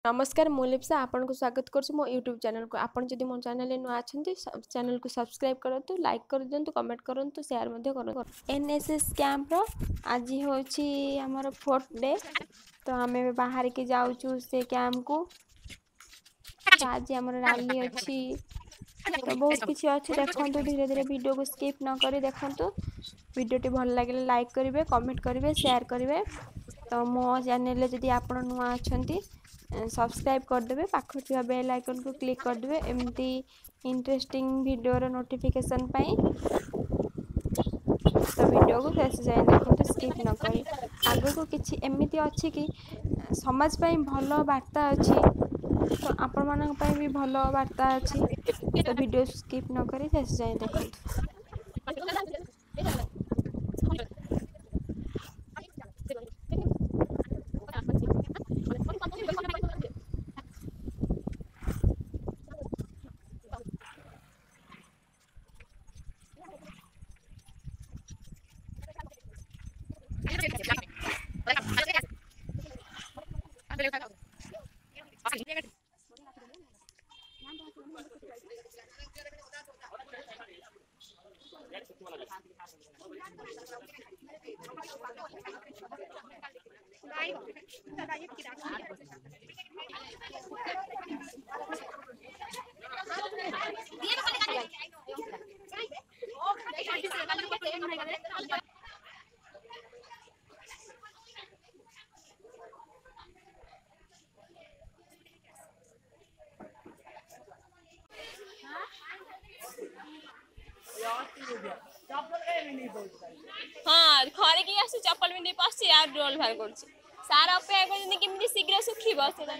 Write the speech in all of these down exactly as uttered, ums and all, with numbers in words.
नमस्कार मु लिप्सा आपन को स्वागत करछु मो यूट्यूब चैनल को। आपन जदि मो चैनल नु आछंती चैनल को सब्सक्राइब करंतु, लाइक कर दियंतु, कमेंट करंतु, शेयर मध्ये करंतु। एनएसएस कैंप रो आज होछि हमर फोर्थ डे, तो हमें बाहर के जाउछु से कैंप को। तो आज हमर रैली अछि, तो बहुत किछि अछि देखंतु, धीरे धीरे वीडियो को स्किप न करी देखंतु। वीडियो टी भल लागिले लाइक करिवे, कमेंट करिवे, शेयर करिवे। तो मो चैनल जदि आपन नुआ अछंती सब्सक्राइब कर देबे, पाखर थिबा बेल आइकन को क्लिक कर देबे एमती इंटरेस्टिंग वीडियो रो नोटिफिकेशन पाई। तो वीडियो को शेष जाए देखंतु, स्किप न करी। आगो को किछि एमिति अछि कि समाज पई भलो वार्ता अछि, तो आपण मानन पई भी भलो वार्ता अछि। तो वीडियो स्किप न करी शेष जाए देखंतु। हाँ घरे की आसु चप्पल भी नहीं पसी यार रोल बाहर करछि सारा अपेक्षा करजनी केमिति शीघ्र सुखिबो सेदा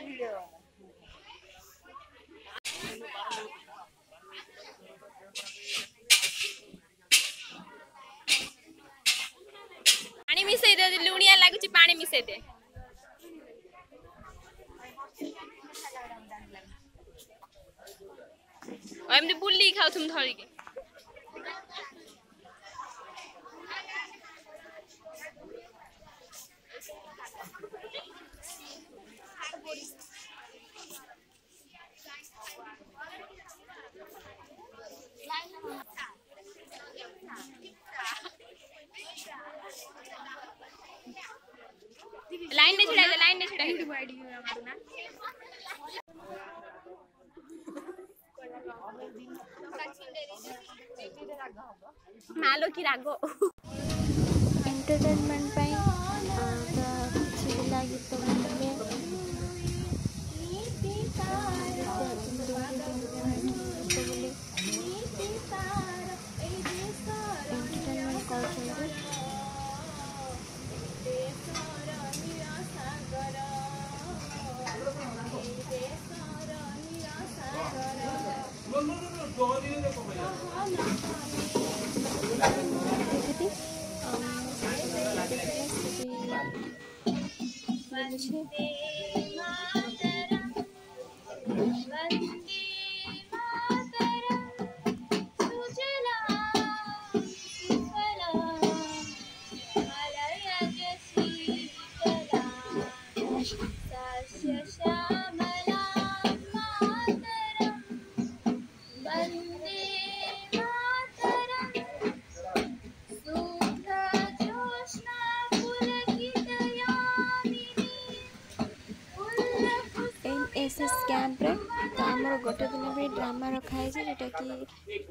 पानी मिसै दे लुणिया लागुछि पानी मिसै दे एमनी बुल्ली खाउ तुम धरी के लाइन ने छड़ा लाइन ने छड़ा मालो की रागो एंटरटेनमेंट पाई तो किछि पिला गीत गाइबे एंटरटेनमेंट करछन्ते एनएसएस कैंप रे तो हमर गोटे दिन भी ड्रामा रखा है जेटा कि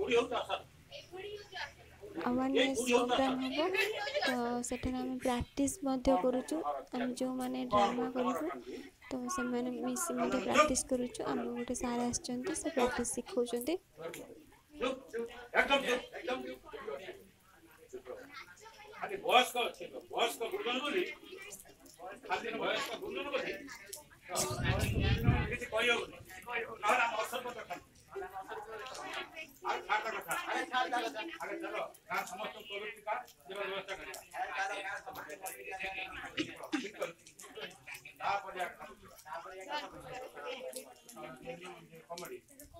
अवेयरनेस प्रोग्राम हो तो सेठे हम प्रैक्टिस मध्य करूछु हम जो माने ड्रामा करू तो से माने मिस मध्य प्रैक्टिस करूछु हम गोटे सारा आछंती से प्रैक्टिस सिखौछंती एकदम एकदम खाली वॉइस को वॉइस को गुणगन बोली खाली वॉइस को गुणगन बोली किसी कोई हो और हम अवसर को रखा अरे खाटा रखा अरे खाटा रखा अरे चलो का समस्त प्रवृत्ति का व्यवस्था करें ता पर कॉमेडी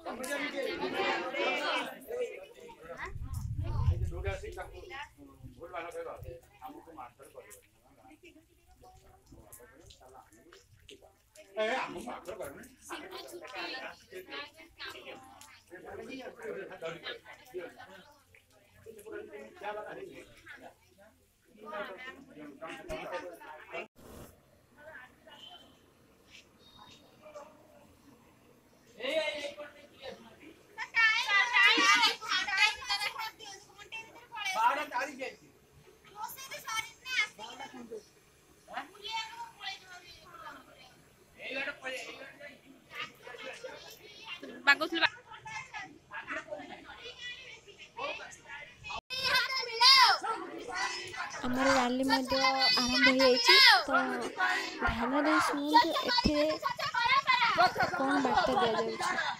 जोड़ा से भूल वाला करो हमको मास्टर कर ବାଗୁଥିଲେ ଆମର ରାଲି ମଧ୍ୟ ଆରମ୍ଭ ହୋଇଯାଇଛି। ତ ଧ୍ୟାନ ଦେଇ ଶୁଣନ୍ତୁ ଏଥିରେ କ'ଣ ବାର୍ତ୍ତା ଦିଆଯାଉଛି।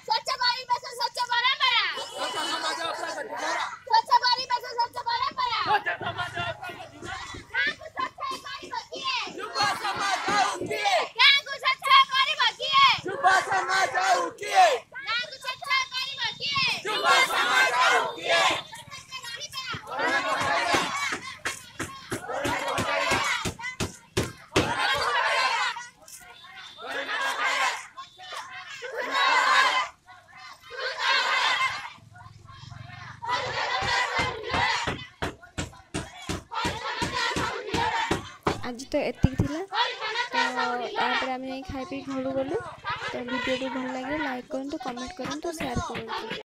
आज तो एतिक थिला। तो यापर आम खाई पी घर गलु। तो वीडियो भी भल लगे लाइक करूँ, कमेंट करूँ, शेयर करूँ।